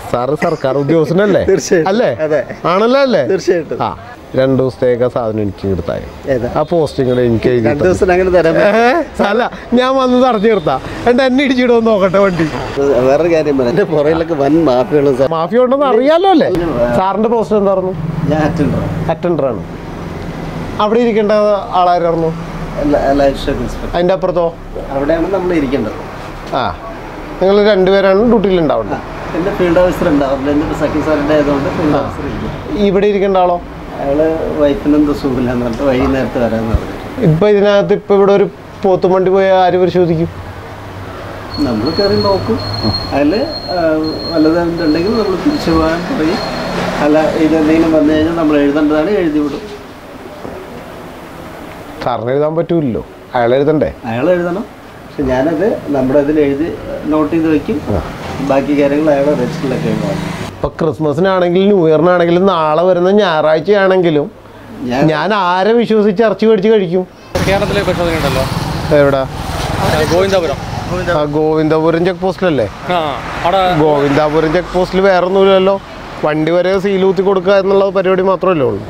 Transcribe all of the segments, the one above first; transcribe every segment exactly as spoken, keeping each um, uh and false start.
Sir സർക്കാർ ഉദ്യോഗസ്ഥനല്ലേ? അല്ലേ? ആണല്ലോ അല്ലേ? തീർച്ചയായിട്ടും. ആ രണ്ടു ദിവസത്തേക്ക് സാധനം എനിക്ക് എടുത്തായി ആ പോസ്റ്റിംഗ് എനിക്ക് അല്ല ഞാൻ വന്ന് തടഞ്ഞു നിർത്താ എന്നിട്ട് എന്നെ ഇടിച്ചിടുമെന്ന് നോക്കട്ടെ വണ്ടി. വേറൊരു കാര്യം എന്റെ പുറകിലൊക്കെ വൻ മാഫിയുള്ള മാഫിയ ഉണ്ടെന്ന് അറിയാലോ അല്ലേ? സാറിന്റെ പോസ്റ്റ് എന്തായിരുന്നു? ഞാൻ അറ്റൻഡർ അറ്റൻഡറാണ്. അവിടെ ഇരിക്കേണ്ട ആളായിരുന്നു അതിന്റെ അപ്പുറത്തോ? അവിടെയാണ് നമ്മൾ ഇരിക്കേണ്ടത്. ആ നിങ്ങൾ രണ്ടുപേരാണ് ഡ്യൂട്ടിയിൽ ഉണ്ടാവുന്നത്. എന്റെ ഫീൽഡ് ഓഫീസർ ഉണ്ടാവും സെക്കൻഡ് സാറിന്റെ ആയതുകൊണ്ട് ഫീൽഡ് ഓഫീസർ ഇരിക്കും. ഇവിടെ ഇരിക്കേണ്ട ആളോ? അയാള് വൈഫിനെന്തോ സുഖമില്ലാന്ന് പറഞ്ഞിട്ട് വൈകുന്നേരത്ത് വരാമെന്ന് പറഞ്ഞു. ഇപ്പൊ ഇതിനകത്ത് ഇപ്പൊ ഇവിടെ ഒരു പോത്തും വണ്ടി പോയാൽ ആര് പരിശോധിക്കും? നമ്മൾ കയറി നോക്കും. അതിൽ വല്ലതുണ്ടെങ്കിൽ നമ്മൾ തിരിച്ചു പോകാൻ പറയും. അല്ല ഇതെന്തെങ്കിലും വന്നു കഴിഞ്ഞാൽ നമ്മൾ എഴുതേണ്ടതാണ് എഴുതി വിടും. സാറിന് എഴുതാൻ പറ്റൂല്ലോ, അയാൾ എഴുതണ്ടേ? അയാൾ എഴുതണം. പക്ഷെ ഞാനത് നമ്മുടെ ഇതിൽ എഴുതി നോട്ട് ചെയ്ത് വയ്ക്കും. ബാക്കി കാര്യങ്ങൾ അയാളെ രജിസ്റ്ററിലൊക്കെ എഴുതാം. ഇപ്പൊ ക്രിസ്മസിനാണെങ്കിലും ന്യൂ ഇയറിനാണെങ്കിലും നാളെ വരുന്ന ഞായറാഴ്ചയാണെങ്കിലും ഞാൻ ആരെ വിശ്വസിച്ച് ഇറച്ചി മേടിച്ച് കഴിക്കും? കേരളത്തിലെ പരിശോധന ഉണ്ടല്ലോ. എവിടെ? ഗോവിന്ദപുരം. ഗോവിന്ദപുരം ചെക്ക് പോസ്റ്റിലല്ലേ? ഗോവിന്ദപുരം ചെക്ക് പോസ്റ്റിൽ വേറെ ഒന്നുമില്ലല്ലോ. വണ്ടി വരെ സീലൂത്തി കൊടുക്കുക എന്നുള്ള പരിപാടി മാത്രമല്ലേ ഉള്ളൂ.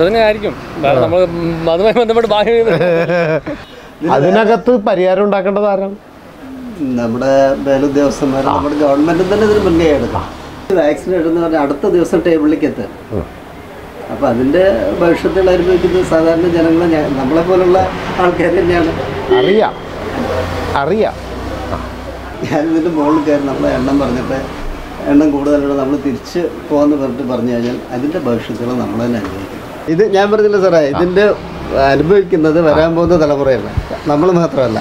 അതിനകത്ത് പരിഹാരം ഉണ്ടാക്കേണ്ടത് ആരാണ്? നമ്മുടെ മേലുദ്യോഗസ്ഥന്മാർ, നമ്മുടെ ഗവൺമെന്റും തന്നെ ഇതിന് മുൻകൈ എടുക്കാം. വാക്സിൻ എടുക്കുന്ന പറഞ്ഞാൽ അടുത്ത ദിവസം ടേബിളിലേക്ക് എത്തുക. അപ്പം അതിൻ്റെ ഭവിഷ്യത്തുകൾ അനുഭവിക്കുന്നത് സാധാരണ ജനങ്ങളെ നമ്മളെ പോലുള്ള ആൾക്കാർ തന്നെയാണ്. അറിയാം അറിയാം ഞാനിതിൻ്റെ മുകളിൽ കയറി നമ്മളെ എണ്ണം പറഞ്ഞിട്ട് എണ്ണം കൂടുതലുള്ള നമ്മൾ തിരിച്ച് പോകാമെന്ന് പറഞ്ഞിട്ട് പറഞ്ഞു കഴിഞ്ഞാൽ അതിൻ്റെ ഭവിഷ്യത്തുകൾ നമ്മൾ തന്നെ അനുഭവിക്കും. ഇത് ഞാൻ പറഞ്ഞില്ല സാറേ, ഇതിൻ്റെ അനുഭവിക്കുന്നത് വരാൻ പോകുന്ന തലമുറയല്ല, നമ്മൾ മാത്രമല്ല.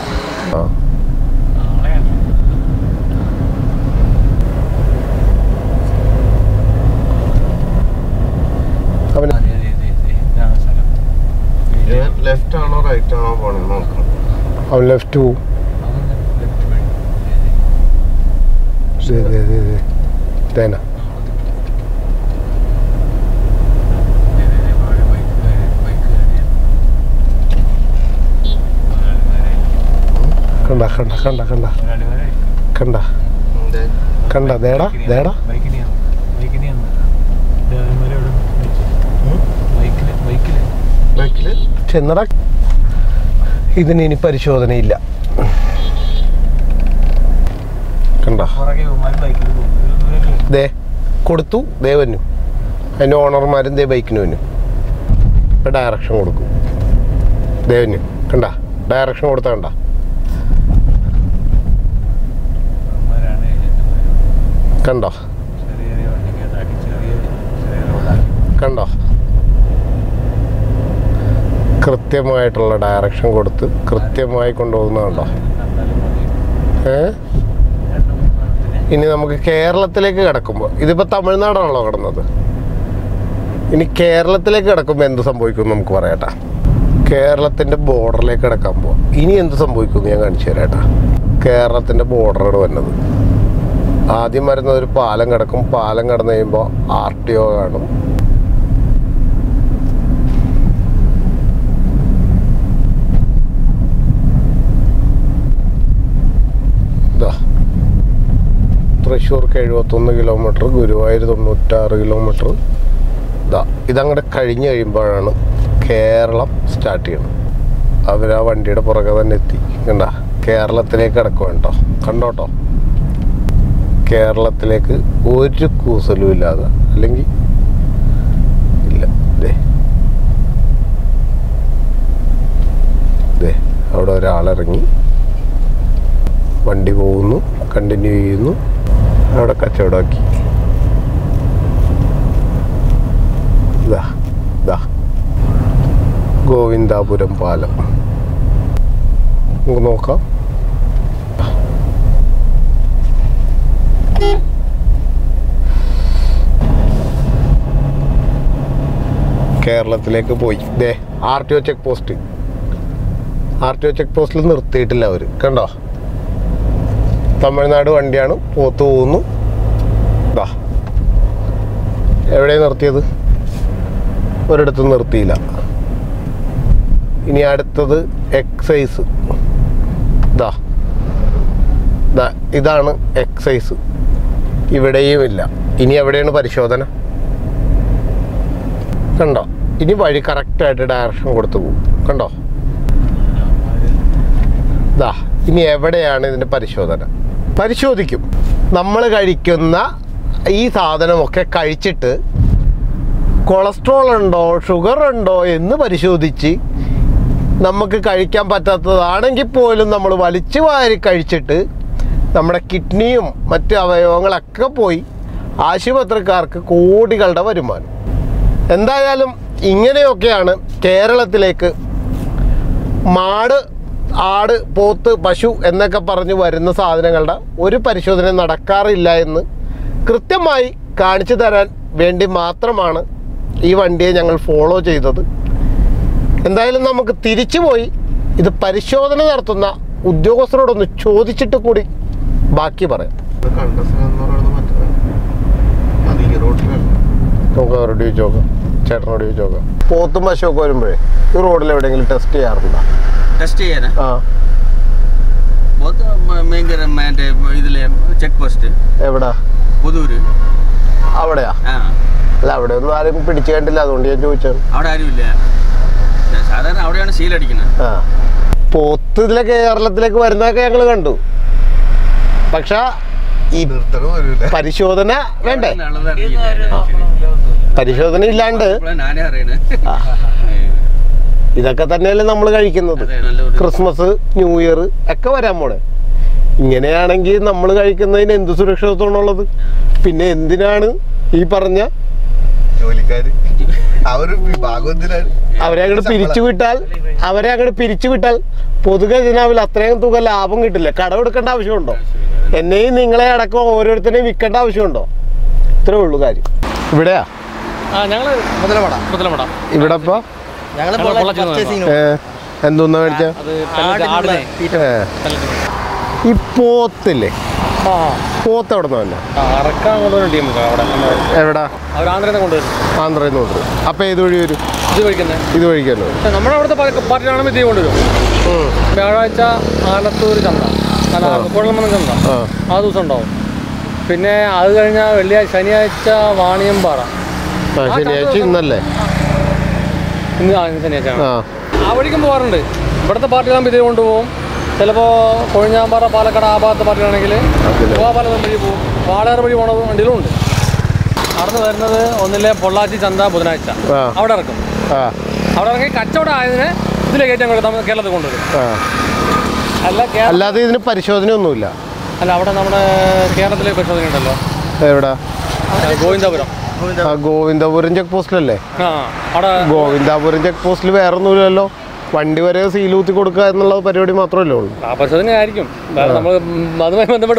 ലെഫ്റ്റ് ആണോ റൈറ്റ് ആണോ പോണേ നോക്കാം. അവൻ ലെഫ്റ്റ് പോവും. തേന കണ്ട കണ്ട കണ്ട കണ്ട കണ്ട കണ്ട ദേടാ ദേടാ ചെന്നടാ. ഇതിന് ഇനി പരിശോധനയില്ല. കണ്ട ദേ കൊടുത്തു, ദേ വന്നു. അതിൻ്റെ ഓണർമാരും ദേ ബൈക്കിന് വന്നു. ഡയറക്ഷൻ കൊടുക്കും. ദേ വന്നു. കണ്ട ഡയറക്ഷൻ കൊടുത്ത കണ്ട കണ്ടോ കണ്ടോ കൃത്യമായിട്ടുള്ള ഡയറക്ഷൻ കൊടുത്ത് കൃത്യമായി കൊണ്ടുപോകുന്നതുണ്ടോ? ഏ ഇനി നമുക്ക് കേരളത്തിലേക്ക് കിടക്കുമ്പോൾ, ഇതിപ്പോൾ തമിഴ്നാടാണല്ലോ കിടന്നത്, ഇനി കേരളത്തിലേക്ക് കിടക്കുമ്പോൾ എന്ത് സംഭവിക്കും നമുക്ക് പറയട്ടാ. കേരളത്തിൻ്റെ ബോർഡറിലേക്ക് കിടക്കുമ്പോൾ ഇനി എന്ത് സംഭവിക്കും ഞാൻ കാണിച്ചു തരാട്ടാ. കേരളത്തിൻ്റെ ബോർഡറാണ് വരുന്നത്. ആദ്യം വരുന്നത് ഒരു പാലം കിടക്കും. പാലം കടന്നു കഴിയുമ്പോൾ ആർ ടി ഒ കാണും. തൃശ്ശൂർക്ക് എഴുപത്തൊന്ന് കിലോമീറ്റർ, ഗുരുവായൂർ തൊണ്ണൂറ്റാറ് കിലോമീറ്റർ. ഇതാ ഇതങ്ങോട്ട് കഴിഞ്ഞ് കഴിയുമ്പോഴാണ് കേരളം സ്റ്റാർട്ട് ചെയ്യണം. അവർ ആ വണ്ടിയുടെ പുറകെ തന്നെ എത്തി. കണ്ട കേരളത്തിലേക്ക് കിടക്കും കേട്ടോ. കണ്ടോട്ടോ കേരളത്തിലേക്ക് ഒരു കൂസലും ഇല്ലാതെ, അല്ലെങ്കിൽ ഇല്ല. ദേ ദേ അവിടെ ഒരാളിറങ്ങി, വണ്ടി പോകുന്നു, കണ്ടിന്യൂ ചെയ്യുന്നു, അവിടെ കച്ചവടമാക്കി. ഇതാ ഇതാ ഗോവിന്ദാപുരം പാലം നമുക്ക് നോക്കാം. കേരളത്തിലേക്ക് പോയി. ദേ R T O check post. R T O check പോസ്റ്റിൽ നിർത്തിയിട്ടില്ല അവർ. കണ്ടോ തമിഴ്നാട് വണ്ടിയാണ്, പോത്ത് പോകുന്നു. ഇതാ എവിടെയാണ് നിർത്തിയത്? ഒരിടത്തും നിർത്തിയില്ല. ഇനി അടുത്തത് എക്സൈസ്. ഇതാ ഇതാ ഇതാണ് എക്സൈസ്. ഇവിടെയും ഇല്ല. ഇനി എവിടെയാണ് പരിശോധന? കണ്ടോ? ഇനി വഴി കറക്റ്റായിട്ട് ഡയറക്ഷൻ കൊടുത്തു പോകും. കണ്ടോ? ദാ ഇനി എവിടെയാണ് ഇതിൻ്റെ പരിശോധന? പരിശോധിക്കും. നമ്മൾ കഴിക്കുന്ന ഈ സാധനമൊക്കെ കഴിച്ചിട്ട് കൊളസ്ട്രോൾ ഉണ്ടോ ഷുഗർ ഉണ്ടോ എന്ന് പരിശോധിച്ച് നമുക്ക് കഴിക്കാൻ പറ്റാത്തതാണെങ്കിൽ പോലും നമ്മൾ വലിച്ചു വാരി കഴിച്ചിട്ട് നമ്മുടെ കിഡ്നിയും മറ്റ് അവയവങ്ങളൊക്കെ പോയി ആശുപത്രിക്കാർക്ക് കോടികളുടെ വരുമാനം. എന്തായാലും ഇങ്ങനെയൊക്കെയാണ് കേരളത്തിലേക്ക് മാട്, ആട്, പോത്ത്, പശു എന്നൊക്കെ പറഞ്ഞ് വരുന്ന സാധനങ്ങളുടെ ഒരു പരിശോധന നടക്കാറില്ല എന്ന് കൃത്യമായി കാണിച്ചു തരാൻ വേണ്ടി മാത്രമാണ് ഈ വണ്ടിയെ ഞങ്ങൾ ഫോളോ ചെയ്തത്. എന്തായാലും നമുക്ക് തിരിച്ചു പോയി ഇത് പരിശോധന നടത്തുന്ന ഉദ്യോഗസ്ഥരോടൊന്ന് ചോദിച്ചിട്ട് കൂടി ബാക്കി പറയാം. നമുക്ക് അവരോട് ചോദിച്ചു നോക്കാം, ചേട്ടനോട് ചോദിച്ചു നോക്കാം. പോത്തും പശുവൊക്കെ വരുമ്പോഴേ ഈ റോഡിൽ എവിടെയെങ്കിലും ടെസ്റ്റ് ചെയ്യാറുണ്ടോ? ടെസ്റ്റ് ചെയ്യാനാ? ആ, ഇതിലെ ചെക്ക് പോസ്റ്റ് എവിടാ? പുതൂര്. അവിടെയാ? ആ, അല്ല അവിടെ ഒന്നും ആരും പിടിച്ചു കണ്ടില്ല, അതുകൊണ്ട് ഞാൻ ചോദിച്ചത്. അവിടെ ആരുമില്ല, സാധാരണ അവിടെയാണ് സീലടിക്കുന്നത്. ആ, പോത്ത് ഇതിലെ കേരളത്തിലേക്ക് വരുന്നതൊക്കെ ഞങ്ങൾ കണ്ടു. പക്ഷെ ഈ പരിശോധന വേണ്ടേ? പരിശോധന ഇല്ലാണ്ട് ഞാനേ അറിയണേ. ഇതൊക്കെ തന്നെയല്ലേ നമ്മൾ കഴിക്കുന്നത്. ക്രിസ്മസ്, ന്യൂ ഇയർ ഒക്കെ വരാൻ പോണേ. ഇങ്ങനെയാണെങ്കിൽ നമ്മൾ കഴിക്കുന്നതിന് എന്ത് സുരക്ഷിതത്വമാണുള്ളത്? പിന്നെ എന്തിനാണ് ഈ പറഞ്ഞ ജോലിക്കാര് അവരെ അങ്ങോട്ട് പിരിച്ചു വിട്ടാൽ അവരെ അങ്ങോട്ട് പിരിച്ചു വിട്ടാൽ പൊതുഖജനാവിൽ അത്രയും തുക ലാഭം കിട്ടില്ല. കടമെടുക്കേണ്ട ആവശ്യമുണ്ടോ? എന്നെയും നിങ്ങളെ അടക്കം ഓരോരുത്തരെയും വിൽക്കേണ്ട ആവശ്യമുണ്ടോ? ഇത്രേ ഉള്ളൂ കാര്യം. ഇവിടെയാ ഇവിടെ ഇപ്പൊ എന്തോന്നാ മേടിച്ച ഈ പോത്തില്ലേ? പോത്ത് എവിടെ നിന്ന് എവിടാ? ആന്ധ്രയിൽ കൊണ്ടുവരും. ആന്ധ്രയിൽ നിന്ന് കൊണ്ടുവരും. അപ്പൊ ഏത് വഴി വരും? ഇത് കഴിക്കുന്നത് ഇത് വഴിക്കല്ലോ. നമ്മുടെ അവിടുത്തെ പാർട്ടിയാണെങ്കിൽ ഇത് കൊണ്ടുവരും. വ്യാഴാഴ്ച ആലത്തൂർ ചന്ത, അല്ല കുഴൽമന്നം ചന്ത, ആ ദിവസം ഉണ്ടാവും. പിന്നെ അത് കഴിഞ്ഞാൽ വെള്ളിയാഴ്ച ശനിയാഴ്ച വാണിയമ്പാറ. ശനിയാഴ്ച ഇന്നല്ലേ? ഇന്ന് ശനിയാഴ്ച ആ വഴിക്കും പോകാറുണ്ട്. ഇവിടുത്തെ പാർട്ടികളാകുമ്പോൾ ഇത് കൊണ്ടുപോകും. ചിലപ്പോൾ കൊഴിഞ്ഞാമ്പാറ, പാലക്കാട് ആ ഭാഗത്തെ പാർട്ടിയാണെങ്കിൽ ഗോപാലപുരം വഴി പോകും. വാളയാർ വഴി പോണ വണ്ടികളും ഉണ്ട്. അവിടെ വരുന്നത് ഒന്നിലെ പൊള്ളാച്ചി ചന്ത ബുധനാഴ്ച അവിടെ ഇറക്കും. അവിടെ ഇറങ്ങി കച്ചവടം ആയതിന് ഇതിലെ കയറ്റം കേരളത്തിൽ കൊണ്ടുവരും. അല്ല അല്ലാതെ ഇതിന് പരിശോധന ഒന്നുമില്ല. അല്ല അവിടെ നമ്മുടെ കേരളത്തിലെ പരിശോധന ഉണ്ടല്ലോ. എവിടെ? ഗോവിന്ദപുരം. ഗോവിന്ദപുരം ചെക്ക് പോസ്റ്റിലല്ലേ? ആ, അവിടെ ഗോവിന്ദപുരം ചെക്ക് പോസ്റ്റിൽ വേറെ ഒന്നുമില്ലല്ലോ. വണ്ടി വരെ സീലൂത്തി കൊടുക്കുക എന്നുള്ള പരിപാടി മാത്രമല്ലേ ഉള്ളൂ. ആ പരിശോധന ആയിരിക്കും. നമ്മൾ അതുമായി ബന്ധപ്പെട്ട്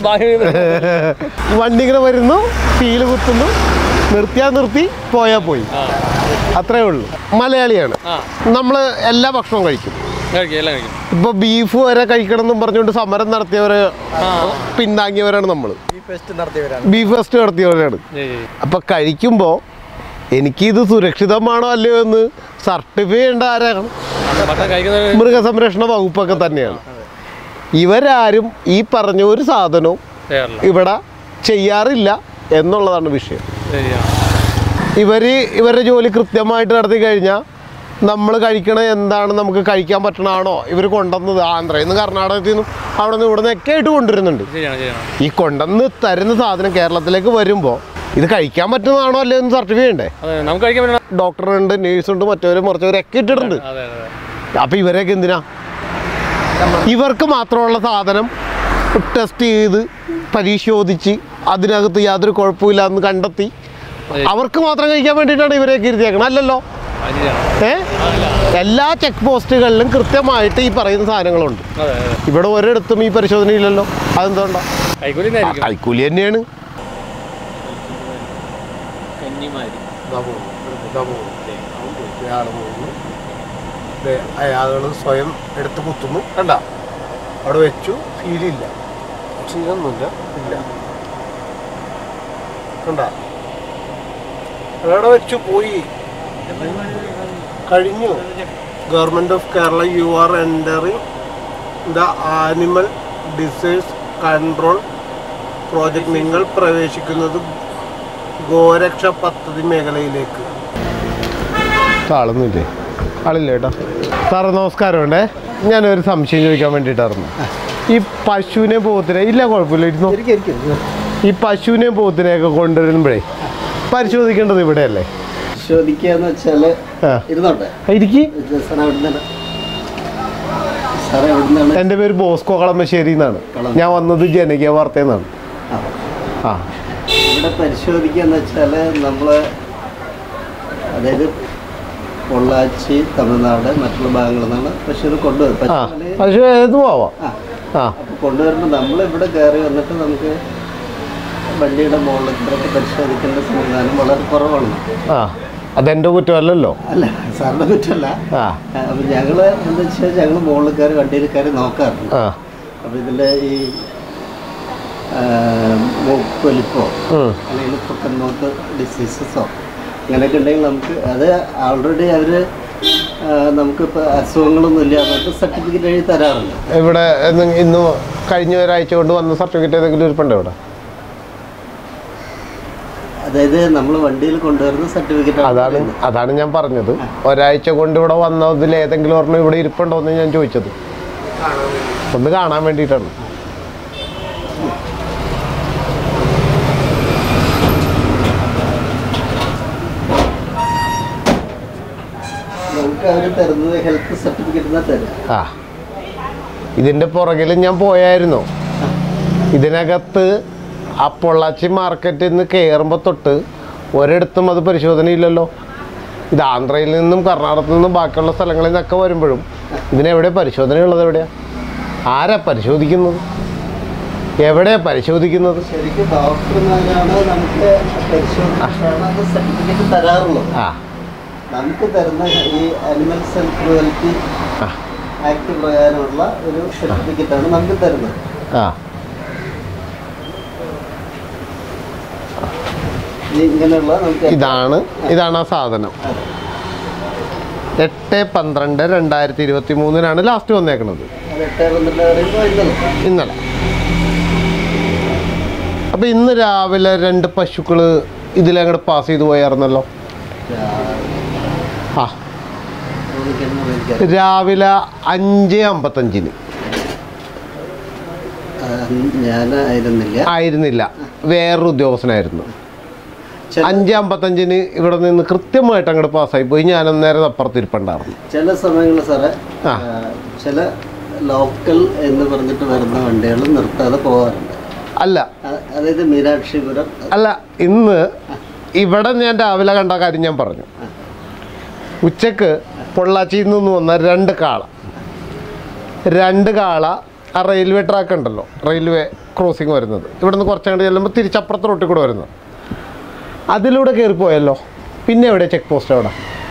വണ്ടി ഇങ്ങനെ വരുന്നു, സീല് കുത്തുന്നു, നിർത്തിയാൽ നിർത്തി, പോയാൽ പോയി, അത്രേ ഉള്ളൂ. മലയാളിയാണ് നമ്മൾ. എല്ലാ ഭക്ഷണവും കഴിക്കും. ഇപ്പൊ ബീഫ് വരെ കഴിക്കണം എന്നും പറഞ്ഞുകൊണ്ട് സമരം നടത്തിയവര്, പിന്താങ്ങിയവരാണ് നമ്മൾ. ബീഫ് ഫെസ്റ്റ് നടത്തിയവരാണ്. അപ്പൊ കഴിക്കുമ്പോ എനിക്കിത് സുരക്ഷിതമാണോ അല്ലയോ എന്ന് സർട്ടിഫൈ ചെയ്യേണ്ട ആരാണ്? മൃഗസംരക്ഷണ വകുപ്പൊക്കെ തന്നെയാണ്. ഇവരാരും ഈ പറഞ്ഞ ഒരു സാധനവും ഇവിടെ ചെയ്യാറില്ല എന്നുള്ളതാണ് വിഷയം. ഇവര് ഇവരുടെ ജോലി കൃത്യമായിട്ട് നടത്തി കഴിഞ്ഞാൽ നമ്മൾ കഴിക്കണ എന്താണ്, നമുക്ക് കഴിക്കാൻ പറ്റണാണോ ഇവർ കൊണ്ടുവന്നത് ആന്ധ്രയിൽ നിന്ന്, കർണാടകത്തിൽ നിന്നും അവിടെ നിന്ന് ഇവിടെ നിന്നൊക്കെ ആയിട്ട് കൊണ്ടുവരുന്നുണ്ട്. ഈ കൊണ്ടുവന്ന് തരുന്ന സാധനം കേരളത്തിലേക്ക് വരുമ്പോൾ ഇത് കഴിക്കാൻ പറ്റുന്നതാണോ അല്ലേ എന്ന് സർട്ടിഫൈ ചെയ്യണ്ടേ? ഡോക്ടറുണ്ട്, നേഴ്സുണ്ട്, മറ്റവരും മറിച്ചവരൊക്കെ ഇട്ടിട്ടുണ്ട്. അപ്പം ഇവരെയൊക്കെ എന്തിനാ? ഇവർക്ക് മാത്രമുള്ള സാധനം ടെസ്റ്റ് ചെയ്ത് പരിശോധിച്ച് അതിനകത്ത് യാതൊരു കുഴപ്പമില്ല എന്ന് കണ്ടെത്തി അവർക്ക് മാത്രം കഴിക്കാൻ വേണ്ടിയിട്ടാണ് ഇവരെയൊക്കെ ഇരുത്തിയേക്കണം. അല്ലല്ലോ. ഏ എല്ലാ ചെക്ക് പോസ്റ്റുകളിലും കൃത്യമായിട്ട് ഈ പറയുന്ന സാധനങ്ങളുണ്ട്. ഇവിടെ ഒരിടത്തും ഈ പരിശോധന ഇല്ലല്ലോ. അതെന്തുകൊണ്ടാ? കൈക്കൂലി തന്നെയാണ്. അയാളുകൾ സ്വയം എടുത്ത് കുത്തുന്നു. കണ്ട അവിടെ വെച്ചു, സീലില്ല, സീലൊന്നുമില്ല, ഇല്ല. കണ്ട അവിടെ വെച്ചു, പോയി, കഴിഞ്ഞു. Government of Kerala, you are entering the animal disease control project. നിങ്ങൾ പ്രവേശിക്കുന്നത് ഗോരക്ഷ പദ്ധതി മേഖലയിലേക്ക്. ആളൊന്നുമില്ലേ? ആളില്ല കേട്ടോ. സാറേ നമസ്കാരം ഉണ്ടേ. ഞാനൊരു സംശയം ചോദിക്കാൻ വേണ്ടിയിട്ടായിരുന്നു. ഈ പശുവിനെ പോത്തിനെ ഇല്ല കുഴപ്പമില്ല ഇരുന്നു. ഈ പശുവിനെ പോത്തിനെയൊക്കെ കൊണ്ടുവരുമ്പോഴേ പരിശോധിക്കേണ്ടത് ഇവിടെയല്ലേ? പരിശോധിക്കാന്ന് വെച്ചാല് ഇരുന്നോട്ടെ. എൻ്റെ പേര് ബോസ്കോ കളമശ്ശേരി എന്നാണ്. ഞാൻ വന്നത് ജനകീയ വാർത്തയെന്നാണ്. ആ ഇവിടെ പരിശോധിക്കാന്ന് വെച്ചാല് നമ്മള് അതായത് പൊള്ളാച്ചി, തമിഴ്നാട്, മറ്റുള്ള ഭാഗങ്ങളിൽ നിന്നാണ് പശുവിനെ കൊണ്ടുവരും. പശു ഏത് പോവാം. അപ്പൊ കൊണ്ടുവരുമ്പോൾ നമ്മളിവിടെ കയറി വന്നിട്ട് നമുക്ക് വണ്ടിയുടെ മുകളിലൊക്കെ പരിശോധിക്കേണ്ട സംവിധാനം വളരെ കുറവാണ്. ആ അതെൻ്റെ കുറ്റമല്ലല്ലോ. അല്ല സാറിൻ്റെ കുറ്റമല്ല. അപ്പൊ ഞങ്ങള് എന്താ വെച്ചാൽ ഞങ്ങൾ മുകളിൽ കയറി വണ്ടിയിൽ കയറി നോക്കാറുണ്ട്. അപ്പൊ ഇതിന്റെ ഈ മൂക്കൊലിപ്പോ അല്ലെങ്കിൽ പൊക്കൻ മൗത്ത് ഡിസീസസോ അങ്ങനെയൊക്കെ ഉണ്ടെങ്കിൽ നമുക്ക് അത് ഓൾറെഡി അവര് നമുക്കിപ്പോൾ അസുഖങ്ങളൊന്നും ഇല്ല എന്നിട്ട് സർട്ടിഫിക്കറ്റ് എഴുതി തരാറുണ്ട്. ഇവിടെ ഇന്ന് കഴിഞ്ഞ ഒരാഴ്ച കൊണ്ട് വന്ന സർട്ടിഫിക്കറ്റ് ഏതെങ്കിലും ഇരിപ്പുണ്ടോ ഇവിടെ? അതായത് നമ്മൾ വണ്ടിയിൽ കൊണ്ടുവരുന്ന സർട്ടിഫിക്കറ്റ്. അതാണ് അതാണ് ഞാൻ പറഞ്ഞത്. ഒരാഴ്ച കൊണ്ട് ഇവിടെ വന്നതിൽ ഏതെങ്കിലും ഒരെണ്ണം ഇവിടെ ഇരിപ്പുണ്ടോ എന്ന് ഞാൻ ചോദിച്ചത്. ഒന്ന് കാണാൻ വേണ്ടിയിട്ടാണ്. നമുക്ക് അവർ തരുന്നത് ഹെൽത്ത് സർട്ടിഫിക്കറ്റ് തരും. ആ ഇതിൻ്റെ പുറകിൽ ഞാൻ പോയായിരുന്നു. ഇതിനകത്ത് ആ പൊള്ളാച്ചി മാർക്കറ്റിൽ നിന്ന് കയറുമ്പോൾ തൊട്ട് ഒരിടത്തും അത് പരിശോധനയില്ലല്ലോ. ഇത് ആന്ധ്രയിൽ നിന്നും കർണാടകത്തിൽ നിന്നും ബാക്കിയുള്ള സ്ഥലങ്ങളിൽ നിന്നൊക്കെ വരുമ്പോഴും ഇതിനെവിടെ പരിശോധനയുള്ളത്? എവിടെയാ? ആരാ പരിശോധിക്കുന്നത്? എവിടെയാ പരിശോധിക്കുന്നത്? ശരിക്കും ഡോക്ടർമാരാണ് നമുക്ക് പരിശോധിച്ചിട്ടാണ് സർട്ടിഫിക്കറ്റ് തരാറുള്ളത്. ആ നമുക്ക് തരുന്ന ഈ അനിമൽസ് ആൻഡ് ക്രൂവൽറ്റി ആക്ട് പ്രകാരമുള്ള ഒരു സർട്ടിഫിക്കറ്റാണ് നമുക്ക് തരുന്നത്. ആ ഇങ്ങനെയുള്ള നമുക്ക് ഇതാണ് ഇതാണ് ആ സാധനം. എട്ട് പന്ത്രണ്ട് രണ്ടായിരത്തി ഇരുപത്തി മൂന്നിനാണ് ലാസ്റ്റ് വന്നേക്കുന്നത്. ഇന്നലെ. അപ്പം ഇന്ന് രാവിലെ രണ്ട് പശുക്കൾ ഇതിലങ്ങോട്ട് പാസ് ചെയ്ത് പോയായിരുന്നല്ലോ. ആ രാവിലെ അഞ്ച് അമ്പത്തഞ്ചിന് ഞാനായിരുന്നില്ല ആയിരുന്നില്ല വേറൊരു ഉദ്യോഗസ്ഥനായിരുന്നു. അഞ്ച് അമ്പത്തഞ്ചിന് ഇവിടെ നിന്ന് കൃത്യമായിട്ട് അങ്ങോട്ട് പാസ്സായി പോയി. ഞാനും നേരെ അപ്പുറത്തിരിപ്പുണ്ടായിരുന്നു. ചില സമയങ്ങളിൽ സാറേ ചില ലോക്കൽ എന്ന് പറഞ്ഞിട്ട് വരുന്ന വണ്ടികൾ നിർത്താതെ പോകാറുണ്ട്. അല്ല അതായത് മീനാക്ഷിപുരം അല്ല ഇന്ന് ഇവിടെ ഞാൻ രാവിലെ കണ്ട കാര്യം ഞാൻ പറഞ്ഞു. ഉച്ചക്ക് പൊള്ളാച്ചിയിൽ നിന്ന് വന്ന രണ്ട് കാള രണ്ട് കാള ആ റെയിൽവേ ട്രാക്ക് ഉണ്ടല്ലോ, റെയിൽവേ ക്രോസിങ് വരുന്നത്, ഇവിടെ നിന്ന് കുറച്ചങ്ങോട്ട് ചെല്ലുമ്പോൾ തിരിച്ചപ്പുറത്ത് റോട്ടിൽ കൂടെ വരുന്നത്, അതിലൂടെ കയറിപ്പോയല്ലോ. പിന്നെ എവിടെ ചെക്ക് പോസ്റ്റ്? അവിടെ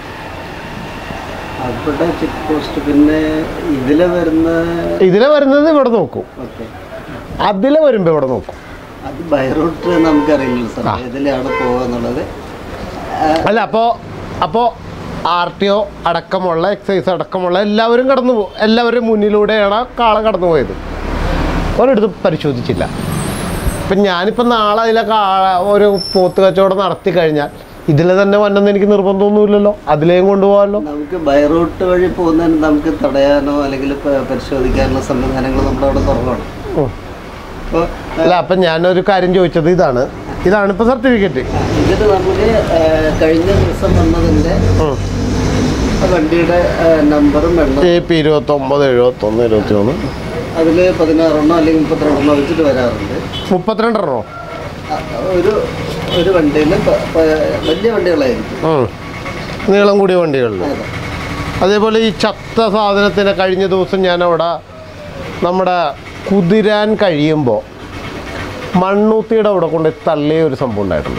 അവിടെ ചെക്ക് പോസ്റ്റ്. പിന്നെ ഇതിലെ വരുന്ന ഇതിലെ വരുന്നത് ഇവിടെ നോക്കും, അതിലെ വരുമ്പോൾ ഇവിടെ നോക്കും. അത് ബൈ റൂട്ട് നമുക്കറിയില്ല സാർ, ഇതിലാണ് പോകാന്നുള്ളത്. അല്ല അപ്പോൾ അപ്പോൾ ആർ ടി ഒ അടക്കമുള്ള എക്സൈസ് അടക്കമുള്ള എല്ലാവരും കടന്നു പോകും. എല്ലാവരും മുന്നിലൂടെയാണ് കാള കടന്നു പോയത്. ഒരിടത്തും പരിശോധിച്ചില്ല. ഇപ്പം ഞാനിപ്പോൾ നാളെ അതിലെ കാള ഒരു പോത്ത് കച്ചവടം നടത്തി കഴിഞ്ഞാൽ ഇതിൽ തന്നെ വന്നെന്ന് എനിക്ക് നിർബന്ധമൊന്നുമില്ലല്ലോ, അതിലേയും കൊണ്ടുപോകാമല്ലോ. നമുക്ക് ബൈ റൂട്ട് വഴി പോകുന്നതിന് നമുക്ക് തടയാനോ അല്ലെങ്കിൽ പരിശോധിക്കാനുള്ള സംവിധാനങ്ങൾ നമ്മുടെ അവിടെ കുറവാണ്. അല്ല അപ്പം ഞാനൊരു കാര്യം ചോദിച്ചത് ഇതാണ് ഇതാണ് ഇപ്പോൾ സർട്ടിഫിക്കറ്റ്. ഇതിൽ നമുക്ക് കഴിഞ്ഞ ദിവസം വന്നതിൻ്റെ വണ്ടിയുടെ നമ്പറും വേണം. എ പി ഇരുപത്തൊമ്പത് എഴുപത്തൊന്ന് ഇരുപത്തി മൂന്ന് അതിൽ പതിനാറെണ്ണോ അല്ലെങ്കിൽ മുപ്പത്തിരണ്ടെണ്ണോ വെച്ചിട്ട് വരാറുണ്ട്. മുപ്പത്തിരണ്ടെണ്ണോ? ഒരു ഒരു വണ്ടിയിൽ വലിയ വണ്ടികളായിരിക്കും, നീളം കൂടിയ വണ്ടികളിൽ. അതേപോലെ ഈ ചത്ത സാധനത്തിന് കഴിഞ്ഞ ദിവസം ഞാനവിടെ നമ്മുടെ കുതിരാൻ കഴിയുമ്പോൾ മണ്ണൂത്തിയുടെ അവിടെ കൊണ്ട് തള്ളിയ ഒരു സംഭവം ഉണ്ടായിട്ടുണ്ട്.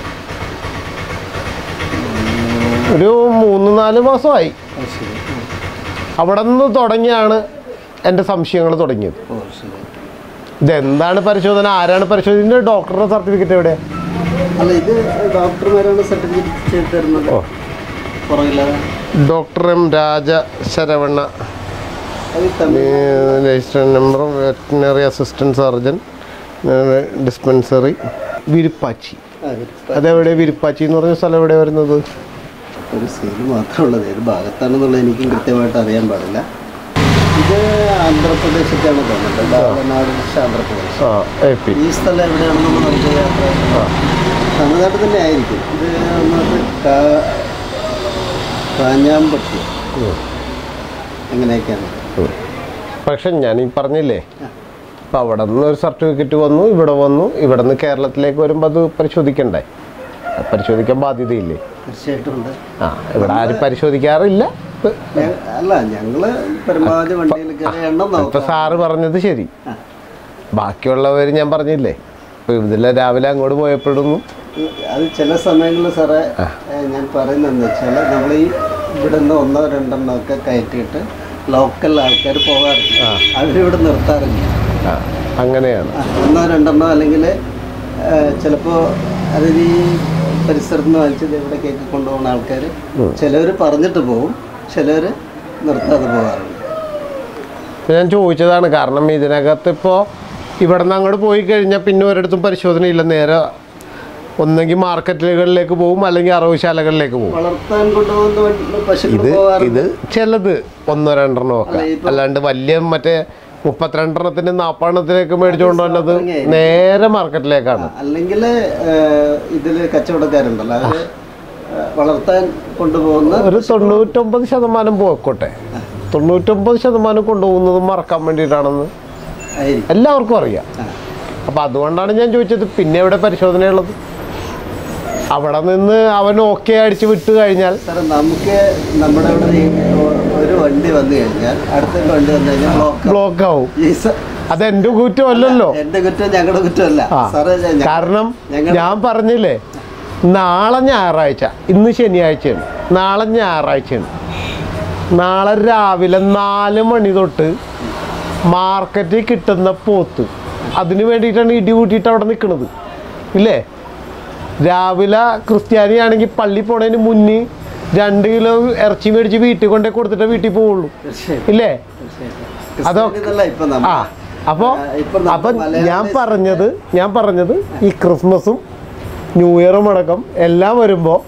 ഒരു മൂന്ന് നാല് മാസമായി. അവിടെ നിന്ന് തുടങ്ങിയാണ് എൻ്റെ സംശയങ്ങൾ തുടങ്ങിയത്. ഇതെന്താണ് പരിശോധന, ആരാണ് പരിശോധന, ഡോക്ടറുടെ സർട്ടിഫിക്കറ്റ് എവിടെയാണ്? അല്ല, ഇത് ഡോക്ടർമാരാണ് സർട്ടിഫിക്കറ്റ് ചെയ്ത് തരുന്നത്. Doctor M Raja Saravana, register number veterinary assistant surgeon, dispensary, Viruppachi. അതെവിടെ വിരുപ്പാച്ചി എന്ന് പറഞ്ഞ സ്ഥലം എവിടെ വരുന്നത്? ഒരു സീൽ മാത്രമുള്ളത് ഏത് ഭാഗത്താണെന്നുള്ളത് എനിക്കും കൃത്യമായിട്ട് അറിയാൻ പാടില്ല. ഇത് ആന്ധ്രാപ്രദേശത്താണ് തോന്നുന്നത്, ബാലനാട് ആന്ധ്രാപ്രദേശ്. ഈ സ്ഥലം എവിടെയാണെന്നുള്ള നമുക്ക് തമിഴ്നാട്ടിൽ തന്നെ ആയിരിക്കും. ഇത് നമുക്ക് കാഞ്ഞാമ്പട്ടി അങ്ങനെയൊക്കെയാണ്. പക്ഷെ ഞാൻ ഈ പറഞ്ഞില്ലേ, അപ്പം അവിടെ നിന്ന് ഒരു സർട്ടിഫിക്കറ്റ് വന്നു, ഇവിടെ വന്നു, ഇവിടെ നിന്ന് കേരളത്തിലേക്ക് വരുമ്പോൾ അത് പരിശോധിക്കണ്ടേ? പരിശോധിക്കാൻ ബാധ്യതയില്ലേ? തീർച്ചയായിട്ടും ഉണ്ട്. ആ, ഇവിടെ ആരും പരിശോധിക്കാറില്ല. അല്ല, ഞങ്ങള് പരമാവധി വണ്ടിയിൽ കയറി എണ്ണം നോക്കാം. ഇപ്പൊ സാറ് പറഞ്ഞത് ശരി. ബാക്കിയുള്ളവർ ഞാൻ പറഞ്ഞില്ലേ, ഇപ്പൊ ഇതിലെ രാവിലെ അങ്ങോട്ട് പോയപ്പോഴൊന്നും അത് ചില സമയങ്ങളിൽ സാറേ ഞാൻ പറയുന്നതെന്ന് വെച്ചാൽ നമ്മൾ ഈ ഇവിടെ നിന്ന് ഒന്നോ രണ്ടെണ്ണോ ഒക്കെ കയറ്റിയിട്ട് ലോക്കൽ ആൾക്കാർ പോകാറില്ല, അവരിവിടെ നിർത്താറില്ല. അങ്ങനെയാണ്. ഒന്നോ രണ്ടെണ്ണോ അല്ലെങ്കിൽ ചിലപ്പോൾ അതിന് ഈ പരിസരത്ത് നിന്ന് വാങ്ങിച്ചത് ഇവിടെ കേക്ക് കൊണ്ടുപോകുന്ന ആൾക്കാർ ചിലവർ പറഞ്ഞിട്ട് പോകും, ചിലവർ നിർത്താതെ പോകാറുണ്ട്. ഞാൻ ചോദിച്ചതാണ് കാരണം ഇതിനകത്ത് ഇപ്പോൾ ഇവിടെ നിന്ന് അങ്ങോട്ട് പോയി കഴിഞ്ഞാൽ പിന്നെ ഒരിടത്തും പരിശോധനയില്ല. നേരെ ഒന്നെങ്കിൽ മാർക്കറ്റുകളിലേക്ക് പോകും, അല്ലെങ്കിൽ അറവുശാലകളിലേക്ക് പോകും. വളർത്താൻ കൊണ്ടുപോകുന്ന പശുക്കൾ ഇത് ഇത് ചിലത് ഒന്നോ രണ്ടെണ്ണോ ഒക്കെ, അല്ലാണ്ട് വലിയ മറ്റേ മുപ്പത്തിരണ്ടെണ്ണത്തിന് നാൽപ്പതെണ്ണത്തിലേക്ക് മേടിച്ചുകൊണ്ട് വന്നത് നേരെ മാർക്കറ്റിലേക്കാണ്. അല്ലെങ്കിൽ ഇതിൽ കച്ചവടക്കാരുണ്ടല്ലോ, അവര് വളർത്താൻ കൊണ്ടുപോകുന്ന ഒരു തൊണ്ണൂറ്റൊമ്പത് ശതമാനം പോയിക്കോട്ടെ, തൊണ്ണൂറ്റൊമ്പത് ശതമാനം കൊണ്ടുപോകുന്നത് മറക്കാൻ വേണ്ടിയിട്ടാണെന്ന് എല്ലാവർക്കും അറിയാം. അപ്പം അതുകൊണ്ടാണ് ഞാൻ ചോദിച്ചത്, പിന്നെ എവിടെ പരിശോധനയുള്ളത്? അവിടെ നിന്ന് അവൻ ഓക്കെ അടിച്ച് വിട്ട് കഴിഞ്ഞാൽ സാർ നമുക്ക് നമ്മുടെ ഇവിടെ ഒരു വണ്ടി വന്നു കഴിഞ്ഞാൽ അടുത്തൊരു വണ്ടി വന്നു കഴിഞ്ഞാൽ ബ്ലോക്ക് ആവും. അതെന്റെ കുറ്റമല്ലല്ലോ, എന്റെ കുറ്റം ഞങ്ങളുടെ കുറ്റമല്ല സാറേ. കാരണം ഞാൻ പറഞ്ഞില്ലേ, നാളെ ഞായറാഴ്ച, ഇന്ന് ശനിയാഴ്ചയാണ്, നാളെ ഞായറാഴ്ചയാണ്. നാളെ രാവിലെ നാല് മണി തൊട്ട് മാർക്കറ്റിൽ കിട്ടുന്ന പോത്ത് അതിന് വേണ്ടിയിട്ടാണ് ഇടി കൂട്ടിയിട്ട് അവിടെ നിൽക്കുന്നത് ഇല്ലേ? രാവിലെ ക്രിസ്ത്യാനിയാണെങ്കിൽ പള്ളി പോണതിന് മുന്നേ രണ്ട് കിലോ ഇറച്ചി മേടിച്ച് വീട്ടിൽ കൊണ്ടേ കൊടുത്തിട്ടേ വീട്ടിൽ പോവുള്ളൂ ഇല്ലേ? അതൊക്കെ ആ അപ്പോൾ അപ്പം ഞാൻ പറഞ്ഞത് ഞാൻ പറഞ്ഞത് ഈ ക്രിസ്മസും ന്യൂ ഇയറും അടക്കം എല്ലാം വരുമ്പോൾ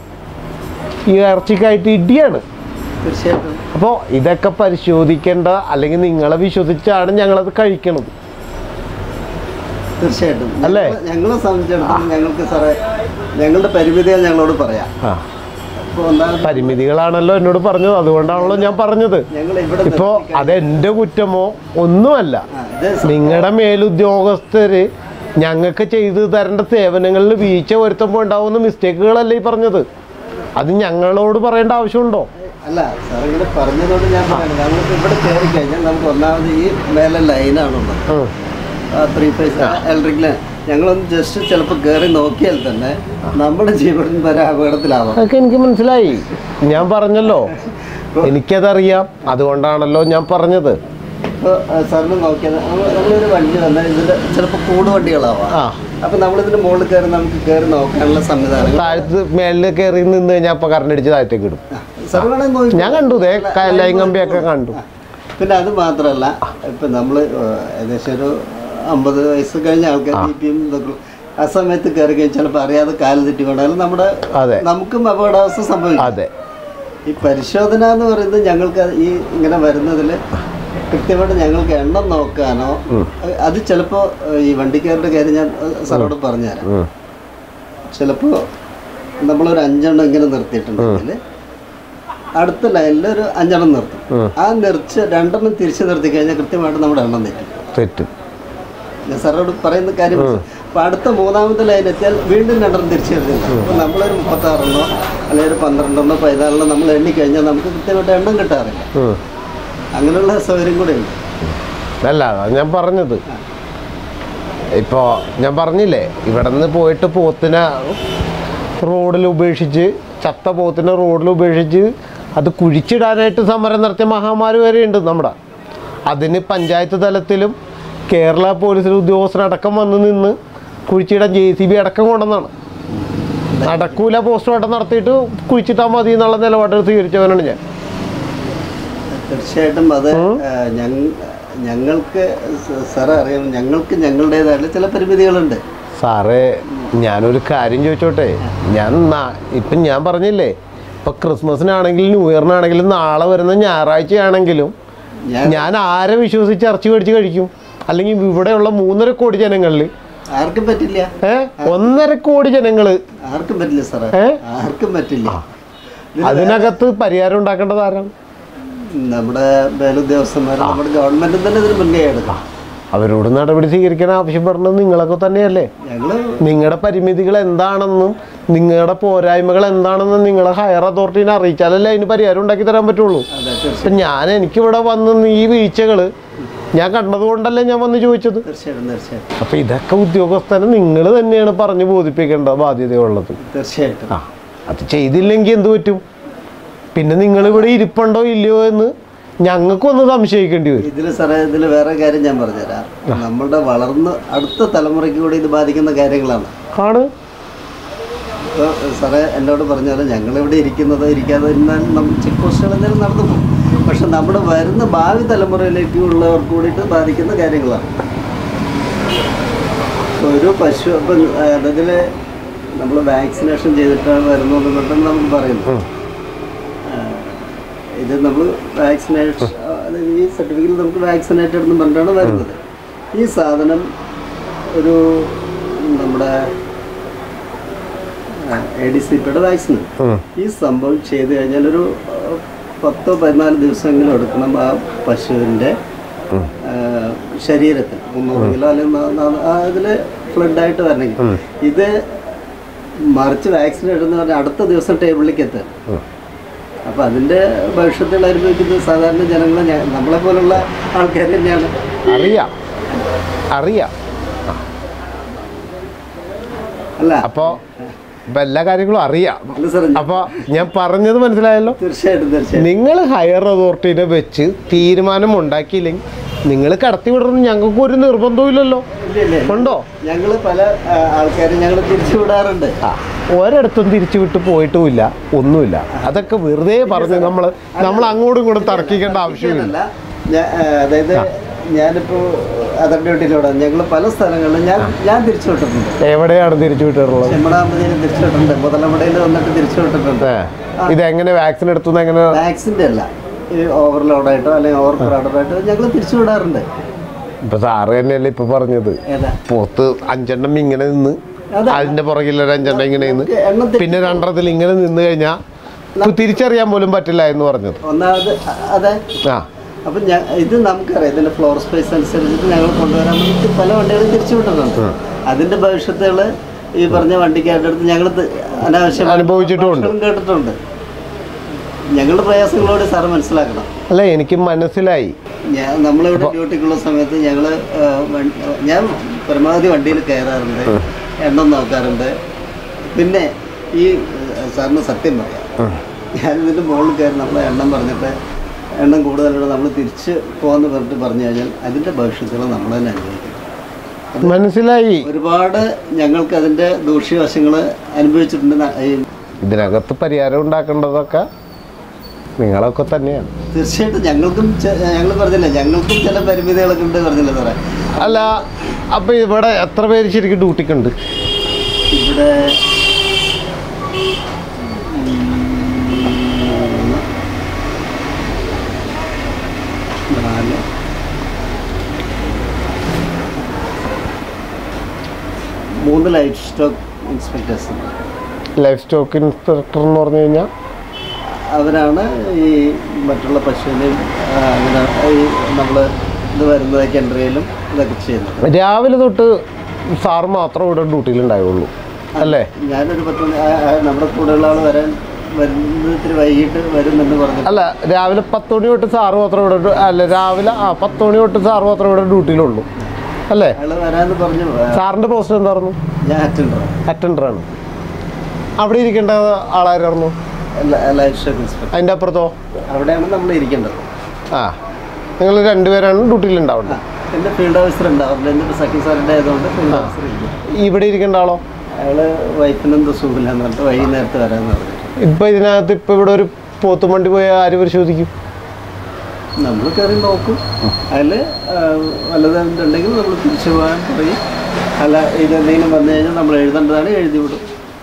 ഈ ഇറച്ചിക്കായിട്ട് ഇടിയാണ്. അപ്പോൾ ഇതൊക്കെ പരിശോധിക്കേണ്ട, അല്ലെങ്കിൽ നിങ്ങളെ വിശ്വസിച്ചാണ് ഞങ്ങളത് കഴിക്കണത്. തീർച്ചയായിട്ടും അല്ലേ? ഞങ്ങളെ സംബന്ധിച്ചിടത്തോളം ഞങ്ങൾക്ക് സാറേ ഞങ്ങളുടെ പരിമിതികൾ ഞങ്ങളോട് പറയാം. പരിമിതികളാണല്ലോ എന്നോട് പറഞ്ഞത്, അതുകൊണ്ടാണല്ലോ ഞാൻ പറഞ്ഞത്. ഇപ്പോൾ അതെൻ്റെ കുറ്റമോ ഒന്നുമല്ല, നിങ്ങളുടെ മേലുദ്യോഗസ്ഥര് ഞങ്ങൾക്ക് ചെയ്തു തരേണ്ട സേവനങ്ങളിൽ വീഴ്ച വരുത്തുമ്പോൾ ഉണ്ടാവുന്ന മിസ്റ്റേക്കുകളല്ലേ ഈ പറഞ്ഞത്. അത് ഞങ്ങളോട് പറയേണ്ട ആവശ്യമുണ്ടോ? അല്ല സാർ, ഇങ്ങനെ പറഞ്ഞതുകൊണ്ട് ഞാൻ പറയുന്നത് നമുക്ക് ഇവിടെ കയറി കഴിഞ്ഞാൽ നമുക്ക് ഒന്നാമത് ഈ മേലെ ലൈനാണുള്ളത്, ത്രീ ഫേസ് ഇലക്ട്രിക് ലൈൻ. ഞങ്ങളൊന്ന് ജസ്റ്റ് ചിലപ്പോൾ കയറി നോക്കിയാൽ തന്നെ നമ്മുടെ ജീവൻ വരെ അപകടത്തിലാവാം. അതൊക്കെ എനിക്ക് മനസ്സിലായി, ഞാൻ പറഞ്ഞല്ലോ, എനിക്കതറിയാം, അതുകൊണ്ടാണല്ലോ ഞാൻ പറഞ്ഞത്. ഇപ്പോൾ സാറിന് നോക്കിയാൽ നമ്മളൊരു വണ്ടി വന്നാൽ ഇതിൻ്റെ ചിലപ്പോൾ കൂട് വണ്ടികളാവാം. അപ്പം നമ്മളിതിൻ്റെ മുകളിൽ കയറി നമുക്ക് കയറി നോക്കാനുള്ള സംവിധാനം. താഴത്ത് മേളിൽ കയറി നിന്ന് കഴിഞ്ഞാൽ അപ്പോൾ കറണ്ട് അടിച്ച് താഴത്തേക്ക് ഇടും. സാർ വേണമെങ്കിൽ നോക്കി, ഞാൻ കണ്ടു, ദേ ലൈൻ കമ്പിയൊക്കെ കണ്ടു. പിന്നെ അത് മാത്രമല്ല, ഇപ്പം നമ്മൾ ഏകദേശം ഒരു അമ്പത് വയസ്സ് കഴിഞ്ഞ ആൾക്കാർ ബി പി എം ഇതൊക്കെ ആ സമയത്ത് കയറി കഴിഞ്ഞാൽ ചിലപ്പോൾ അറിയാതെ കാല് തെറ്റിക്കൊണ്ടാലും നമ്മുടെ നമുക്കും അപകടാവസ്ഥ സംഭവിക്കും. അതെ, ഈ പരിശോധന എന്ന് പറയുന്നത് ഞങ്ങൾക്ക് ഈ ഇങ്ങനെ വരുന്നതിൽ കൃത്യമായിട്ട് ഞങ്ങൾക്ക് എണ്ണം നോക്കാനോ, അത് ചിലപ്പോൾ ഈ വണ്ടിക്കാരുടെ കാര്യം ഞാൻ സാറോട് പറഞ്ഞുതരാം. ചിലപ്പോൾ നമ്മളൊരു അഞ്ചെണ്ണം ഇങ്ങനെ നിർത്തിയിട്ടുണ്ടെങ്കിൽ അടുത്ത ലൈനിൽ ഒരു അഞ്ചെണ്ണം നിർത്തും. ആ നിർച്ച് രണ്ടെണ്ണം തിരിച്ചു നിർത്തി കഴിഞ്ഞാൽ കൃത്യമായിട്ട് നമ്മുടെ എണ്ണം തെറ്റും. ഞാൻ സാറോട് പറയുന്ന കാര്യം. അപ്പോൾ അടുത്ത മൂന്നാമത്തെ ലൈൻ എത്തിയാൽ വീണ്ടും രണ്ടെണ്ണം തിരിച്ചു നിർത്തില്ല. അപ്പോൾ നമ്മളൊരു മുപ്പത്താറെണ്ണോ അല്ലെങ്കിൽ ഒരു പന്ത്രണ്ടെണ്ണോ പതിനാലെണ്ണോ നമ്മൾ എണ്ണി കഴിഞ്ഞാൽ നമുക്ക് കൃത്യമായിട്ട് എണ്ണം കിട്ടാറില്ല. അങ്ങനെയുള്ള സൗകര്യം കൂടെ ഉണ്ട്. അല്ല, ഞാൻ പറഞ്ഞത് ഇപ്പോൾ ഞാൻ പറഞ്ഞില്ലേ, ഇവിടെ നിന്ന് പോയിട്ട് പോത്തിനെ റോഡിൽ ഉപേക്ഷിച്ച്, ചത്ത പോത്തിനെ റോഡിൽ ഉപേക്ഷിച്ച് അത് കുഴിച്ചിടാനായിട്ട് സമരം നടത്തിയ മഹാമാരി വരെയുണ്ട് നമ്മുടെ. അതിന് പഞ്ചായത്ത് തലത്തിലും കേരള പോലീസിലെ ഉദ്യോഗസ്ഥരടക്കം വന്ന് നിന്ന് കുഴിച്ചിടാൻ ജെ സി ബി അടക്കം കൊണ്ടെന്നാണ്. നടക്കൂല, പോസ്റ്റ്മോർട്ടം നടത്തിയിട്ട് കുഴിച്ചിട്ടാൽ മതി എന്നുള്ള നിലപാട് സ്വീകരിച്ചവനാണ് ഞാൻ. തീർച്ചയായിട്ടും അത് ഞങ്ങൾക്ക് സാറേ അറിയാം, ഞങ്ങൾക്ക് ഞങ്ങളുടേതായിട്ടുള്ള ചില പരിമിതികളുണ്ട് സാറേ. ഞാനൊരു കാര്യം ചോദിച്ചോട്ടെ, ഞാൻ ഇപ്പം ഞാൻ പറഞ്ഞില്ലേ, ഇപ്പം ക്രിസ്മസിനാണെങ്കിലും ന്യൂ ഇയറിനാണെങ്കിലും നാളെ വരുന്ന ഞായറാഴ്ചയാണെങ്കിലും ഞാൻ ആരെ വിശ്വസിച്ച് ഇറച്ചി മേടിച്ച് കഴിക്കും? അല്ലെങ്കിൽ ഇവിടെയുള്ള മൂന്നര കോടി ജനങ്ങളിൽ ആർക്കും പറ്റില്ല. ഏ ഒന്നര കോടി ജനങ്ങള് ആർക്കും പറ്റില്ല സാറേ, ആർക്കും പറ്റില്ല. അതിനകത്ത് പരിഹാരം ഉണ്ടാക്കേണ്ടത് ആരാണ്? നമ്മുടെ മേലുദ്യോഗസ്ഥന്മാർ, നമ്മുടെ ഗവൺമെന്റ് തന്നെ ഇതിന് മുൻകൈ എടുക്കാം. അവരോട് നടപടി സ്വീകരിക്കാൻ ആവശ്യപ്പെടുന്നത് നിങ്ങളൊക്കെ തന്നെയല്ലേ? നിങ്ങളുടെ പരിമിതികൾ എന്താണെന്നും നിങ്ങളുടെ പോരായ്മകൾ എന്താണെന്നും നിങ്ങളെ ഹയർ അതോറിറ്റീനെ അറിയിച്ചാലല്ലേ അതിന് പരിഹാരം ഉണ്ടാക്കി തരാൻ പറ്റുള്ളൂ. അപ്പം ഞാൻ എനിക്കിവിടെ വന്ന് ഈ വീഴ്ചകൾ ഞാൻ കണ്ടതുകൊണ്ടല്ലേ ഞാൻ വന്ന് ചോദിച്ചത്. അപ്പം ഇതൊക്കെ ഉദ്യോഗസ്ഥനെ നിങ്ങൾ തന്നെയാണ് പറഞ്ഞു ബോധിപ്പിക്കേണ്ട ബാധ്യതയുള്ളത്. തീർച്ചയായിട്ടും. ആ അത് ചെയ്തില്ലെങ്കിൽ എന്ത് പറ്റും? പിന്നെ നിങ്ങളിവിടെ ഇരിപ്പുണ്ടോ ഇല്ലയോ എന്ന് ഞങ്ങൾക്കൊന്ന് സംശയിക്കേണ്ടി വരും. ഇതിൽ സാറേ, ഇതിൽ വേറെ കാര്യം ഞാൻ പറഞ്ഞുതരാം. നമ്മളുടെ വളർന്ന് അടുത്ത തലമുറയ്ക്ക് കൂടി ഇത് ബാധിക്കുന്ന കാര്യങ്ങളാണ്. ആണ്. ഇപ്പോൾ സാറേ എന്നോട് പറഞ്ഞാൽ ഞങ്ങളിവിടെ ഇരിക്കുന്നത് ഇരിക്കാതെ ചെക്ക് പോസ്റ്റുകൾ എന്തെങ്കിലും നടന്നു പോകും. പക്ഷെ നമ്മുടെ വരുന്ന ഭാവി തലമുറയിലേക്കുള്ളവർക്ക് കൂടിയിട്ട് ബാധിക്കുന്ന കാര്യങ്ങളാണ്. ഒരു പശു ഇപ്പം അതിൽ നമ്മൾ വാക്സിനേഷൻ ചെയ്തിട്ടാണ് വരുന്നതെന്ന് നമുക്ക് പറയുന്നു. ഇത് നമ്മൾ വാക്സിനേഷൻ ഈ സർട്ടിഫിക്കറ്റ് നമുക്ക് വാക്സിനേറ്റഡ് എന്ന് പറഞ്ഞിട്ടാണ് വരുന്നത്. ഈ സാധനം ഒരു നമ്മുടെ എ ഡി സി പിയുടെ വാക്സിൻ. ഈ സംഭവം ചെയ്ത് കഴിഞ്ഞാൽ ഒരു പത്തോ പതിനാല് ദിവസമെങ്കിലും എടുക്കണം ആ പശുവിൻ്റെ ശരീരത്തിൽ മുന്നൂറ് കിലോ അല്ലെങ്കിൽ അതിൽ ഫ്ലഡായിട്ട് വരണമെങ്കിൽ. ഇത് മറിച്ച് വാക്സിൻ എടുക്കുന്ന പറഞ്ഞാൽ അടുത്ത ദിവസം ടേബിളിലേക്ക് എത്തുക. അപ്പം അതിൻ്റെ ഭവിഷ്യത്തിൽ അനുഭവിക്കുന്നത് സാധാരണ ജനങ്ങളെ നമ്മളെ പോലുള്ള ആൾക്കാർ തന്നെയാണ്. അറിയാം അറിയാം അല്ല അപ്പോൾ ഇപ്പം എല്ലാ കാര്യങ്ങളും അറിയാം. അല്ല സാർ, അപ്പോൾ ഞാൻ പറഞ്ഞത് മനസ്സിലായല്ലോ. തീർച്ചയായിട്ടും തീർച്ചയായിട്ടും നിങ്ങൾ ഹയർ അതോറിറ്റീനെ വെച്ച് തീരുമാനം ഉണ്ടാക്കിയില്ലെങ്കിൽ നിങ്ങൾ കടത്തി വിടണം ഞങ്ങൾക്ക് ഒരു നിർബന്ധവും ഇല്ലല്ലോ. ഉണ്ടോ? ഞങ്ങൾ പല ആൾക്കാരും ഞങ്ങൾ തിരിച്ചു വിടാറുണ്ട്. ആ ഒരിടത്തും തിരിച്ചു വിട്ട് പോയിട്ടുമില്ല, ഒന്നുമില്ല. അതൊക്കെ വെറുതെ പറഞ്ഞ് നമ്മൾ നമ്മൾ അങ്ങോട്ടും ഇങ്ങോട്ടും തർക്കിക്കേണ്ട ആവശ്യമില്ല. അതായത് ഞാനിപ്പോൾ അതർ ഡ്യൂട്ടിയിലൂടെ ഞങ്ങൾ പല സ്ഥലങ്ങളിലും ഞാൻ ഞാൻ തിരിച്ചു വിട്ടിട്ടുണ്ട്. എവിടെയാണ് തിരിച്ചു വിട്ടിട്ടുള്ളത്? ചെമ്മടാമ്പതിയിൽ തിരിച്ചു വിട്ടിട്ടുണ്ട്, മുതലമടയിൽ വന്നിട്ട് തിരിച്ചു വിട്ടിട്ടുണ്ട്. ഇതെങ്ങനെ വാക്സിൻ എടുത്തു? എങ്ങനെ? വാക്സിൻ്റെ അല്ല, ഈ ഓവർലോഡായിട്ടോ അല്ലെങ്കിൽ ഓവർ ക്രൗഡായിട്ടോ ഞങ്ങൾ തിരിച്ചു വിടാറുണ്ട്. ഇപ്പൊ സാറ് തന്നെയല്ലേ ഇപ്പൊ പറഞ്ഞത്, പുറത്ത് അഞ്ചെണ്ണം ഇങ്ങനെ നിന്ന് അതിന്റെ പുറകിൽ ഒരു അഞ്ചെണ്ണം ഇങ്ങനെ നിന്ന് പിന്നെ രണ്ടെണ്ണത്തിൽ ഇങ്ങനെ നിന്ന് കഴിഞ്ഞാൽ തിരിച്ചറിയാൻ പോലും പറ്റില്ല എന്ന് പറഞ്ഞത്. ഒന്നാമത് അതെ. ആ അപ്പം ഞാൻ ഇത് നമുക്കറിയാം, ഇതിൻ്റെ ഫ്ലോർ സ്പേസ് അനുസരിച്ചിട്ട് ഞങ്ങൾ കൊണ്ടുവരാൻ വേണ്ടി പല വണ്ടികളും തിരിച്ചു വിട്ടിട്ടുണ്ട്. അതിൻ്റെ ഭവിഷ്യത്തുകൾ ഈ പറഞ്ഞ വണ്ടിക്കാരുടെ അടുത്ത് ഞങ്ങൾ അനാവശ്യം അനുഭവിച്ചിട്ടുമുണ്ട്, കേട്ടിട്ടുണ്ട്. ഞങ്ങളുടെ പ്രയാസങ്ങളോട് സാറ് മനസ്സിലാക്കണം. അല്ല എനിക്ക് മനസ്സിലായി. ഞാൻ നമ്മളിവിടെ ഡ്യൂട്ടിക്കുള്ള സമയത്ത് ഞങ്ങൾ ഞാൻ പരമാവധി വണ്ടിയിൽ കയറാറുണ്ട്, എണ്ണം നോക്കാറുണ്ട്. പിന്നെ ഈ സാറിന് സത്യം പറയാം, ഞാനിതിൻ്റെ മുകളിൽ കയറി നമ്മളെ എണ്ണം പറഞ്ഞിട്ട് എണ്ണം കൂടുതലുള്ള നമ്മൾ തിരിച്ച് പോകാന്ന് പറഞ്ഞിട്ട് പറഞ്ഞു കഴിഞ്ഞാൽ അതിൻ്റെ ഭവിഷ്യത്തുകൾ നമ്മൾ തന്നെ അനുഭവിക്കും. മനസ്സിലായി. ഒരുപാട് ഞങ്ങൾക്ക് അതിൻ്റെ ദൂഷ്യവശങ്ങൾ അനുഭവിച്ചിട്ടുണ്ട്. ഇതിനകത്ത് പരിഹാരം ഉണ്ടാക്കേണ്ടതൊക്കെ നിങ്ങളൊക്കെ തന്നെയാണ്. തീർച്ചയായിട്ടും ഞങ്ങൾക്കും ഞങ്ങൾ പറഞ്ഞില്ല, ഞങ്ങൾക്കും ചില പരിമിതികളൊക്കെ ഉണ്ട് പറഞ്ഞില്ല സാറേ. അല്ല അപ്പം ഇവിടെ എത്ര പേര് ശരിക്കും ഡ്യൂട്ടിക്കുണ്ട്? ഇവിടെ നാല് മൂന്ന് livestock inspectors. Livestock inspector എന്ന് പറഞ്ഞു കഴിഞ്ഞാൽ അവരാണ് ഈ മറ്റുള്ള പശുവിനെയും അങ്ങനെ ഈ നമ്മൾ ഇത് വരുന്നത് കെൻഡ്രയിലും ഇതൊക്കെ ചെയ്യുന്നത്. രാവിലെ തൊട്ട് സാറ് മാത്രം ഇവിടെ ഡ്യൂട്ടിയിൽ ഉണ്ടാവുള്ളൂ അല്ലേ? ഞാനൊരു പത്ത് മണി നമ്മുടെ കൂടെയുള്ള ആൾ വരാൻ വരുന്നത് ഇത്തിരി വൈകിട്ട് വരുമെന്ന് പറഞ്ഞു. അല്ല രാവിലെ പത്ത് മണി തൊട്ട് സാറ് മാത്രം ഇവിടെ അല്ല രാവിലെ ആ പത്ത് മണി തൊട്ട് സാറ് മാത്രം ഇവിടെ ഡ്യൂട്ടിയിലുള്ളൂ അല്ലേ? അയാൾ വരാമെന്ന് പറഞ്ഞു. സാറിൻ്റെ പോസ്റ്റ് എന്തായിരുന്നു? ഞാൻ അറ്റൻഡർ അറ്റൻഡറാണ്. അവിടെ ഇരിക്കേണ്ട ആളായിരുന്നു ലൈഫ് സ്റ്റോക്ക് ഇൻസ്പെക്ടർ. അതിൻ്റെ അപ്പുറത്തോ? അവിടെയാണ് നമ്മൾ ഇരിക്കേണ്ടത്. ആ നിങ്ങൾ രണ്ടുപേരാണ് ഡ്യൂട്ടിയിൽ ഉണ്ടാവുന്നത്. എൻ്റെ ഫീൽഡ് ഓഫീസർ ഉണ്ടാവില്ല, എൻ്റെ സെക്കൻഡ് സാറിൻ്റെ ആയതുകൊണ്ട് ഫീൽഡ് ഓഫീസർ ഇല്ല. ഇവിടെ ഇരിക്കേണ്ട ആളോ? അയാൾ വൈഫിനെന്തോ സുഖമില്ലാന്ന് പറഞ്ഞിട്ട് വൈകുന്നേരത്ത് വരാമെന്ന് പറഞ്ഞു. ഇപ്പം ഇതിനകത്ത് ഇപ്പം ഇവിടെ ഒരു പോത്തും വണ്ടി പോയാൽ ആര് പരിശോധിക്കും? നമ്മൾ കയറി നോക്കും, അതിൽ വല്ലതുണ്ടെങ്കിൽ നമ്മൾ തിരിച്ചു പോകാൻ പറയും. അല്ല ഇത് എന്തെങ്കിലും വന്നു കഴിഞ്ഞാൽ നമ്മൾ എഴുതേണ്ടതാണ്, എഴുതി വിടും.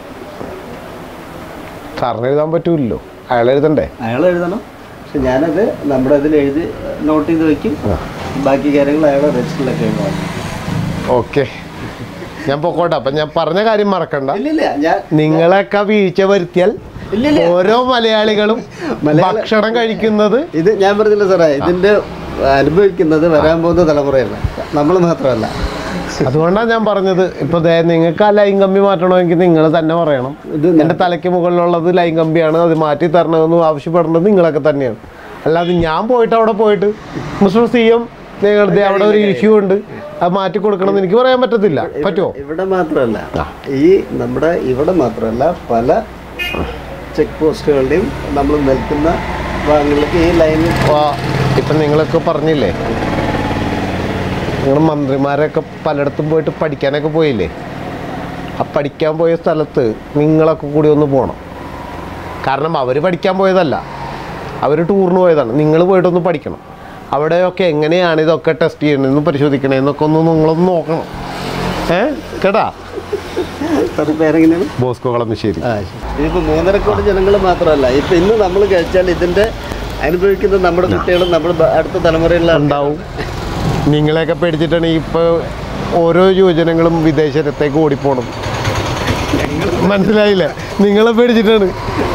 സാറിന് എഴുതാൻ പറ്റൂല്ലോ, അയാൾ എഴുതണ്ടേ? അയാൾ എഴുതണം. പക്ഷെ ഞാനത് നമ്മുടെ ഇതിൽ എഴുതി നോട്ട് ചെയ്ത് വെക്കും. ബാക്കി കാര്യങ്ങൾ അയാളുടെ രജിസ്റ്ററിലൊക്കെ എഴുതാം. ഓക്കെ, ഞാൻ പൊക്കോട്ടെ. അപ്പം ഞാൻ പറഞ്ഞ കാര്യം മറക്കണ്ട. ഇല്ലില്ല, ഞാൻ നിങ്ങളൊക്കെ വീഴ്ച വരുത്തിയാൽ ഇല്ലില്ല ഓരോ മലയാളികളും ഭക്ഷണം കഴിക്കുന്നത് ഇത് ഞാൻ പറഞ്ഞില്ല സാറേ, ഇതിന്റെ അനുഭവിക്കുന്നത് വരാൻ പോകുന്ന തലമുറയല്ല, നമ്മൾ മാത്രമല്ല. അതുകൊണ്ടാണ് ഞാൻ പറഞ്ഞത്. ഇപ്പൊ ദേ നിങ്ങൾക്ക് ആ ലൈൻ കമ്പി മാറ്റണമെങ്കിൽ നിങ്ങൾ തന്നെ പറയണം. ഇത് എൻ്റെ തലയ്ക്ക് മുകളിലുള്ളത് ലൈൻ കമ്പിയാണ്, അത് മാറ്റി തരണമെന്ന് ആവശ്യപ്പെടുന്നത് നിങ്ങളൊക്കെ തന്നെയാണ്. അല്ലാതെ ഞാൻ പോയിട്ട് അവിടെ പോയിട്ട് മിസ്റ്റർ സി എം നിങ്ങളുടെ അവിടെ ഒരു ഇഷ്യൂ ഉണ്ട്, അത് മാറ്റി കൊടുക്കണമെന്ന് എനിക്ക് പറയാൻ പറ്റത്തില്ല. പറ്റുമോ? ഇവിടെ മാത്രമല്ല, ഈ നമ്മുടെ ഇവിടെ മാത്രമല്ല പല ചെക്ക് പോസ്റ്റുകളുടെയും നമ്മൾ നിൽക്കുന്ന ഭാഗങ്ങളിലേക്ക് ഈ ലൈനിൽ ഇപ്പം നിങ്ങളൊക്കെ പറഞ്ഞില്ലേ, നിങ്ങൾ മന്ത്രിമാരൊക്കെ പലയിടത്തും പോയിട്ട് പഠിക്കാനൊക്കെ പോയില്ലേ? ആ പഠിക്കാൻ പോയ സ്ഥലത്ത് നിങ്ങളൊക്കെ കൂടി ഒന്ന് പോകണം. കാരണം അവർ പഠിക്കാൻ പോയതല്ല, അവർ ടൂറിന് പോയതാണ്. നിങ്ങൾ പോയിട്ടൊന്ന് പഠിക്കണം. അവിടെയൊക്കെ എങ്ങനെയാണ് ഇതൊക്കെ ടെസ്റ്റ് ചെയ്യണമെന്ന് പരിശോധിക്കണമെന്നൊക്കെ ഒന്ന് നിങ്ങളൊന്ന് നോക്കണം. ഏ കേട്ടാ? പേരെങ്ങനെയാണ്? ബോസ്കോ കളമശ്ശേരി. ഇതിപ്പോൾ മൂന്നര കോടി ജനങ്ങൾ മാത്രമല്ല, ഇപ്പം ഇന്ന് നമ്മൾ കഴിച്ചാൽ ഇതിൻ്റെ അനുഭവിക്കുന്നത് നമ്മുടെ കുട്ടികളും നമ്മുടെ അടുത്ത തലമുറയിലുള്ള ഉണ്ടാവും. നിങ്ങളെയൊക്കെ പേടിച്ചിട്ടാണ് ഇപ്പോൾ ഓരോ യുവജനങ്ങളും വിദേശത്തേക്ക് ഓടിപ്പോണം. മനസ്സിലായില്ലേ? നിങ്ങളെ പേടിച്ചിട്ടാണ്.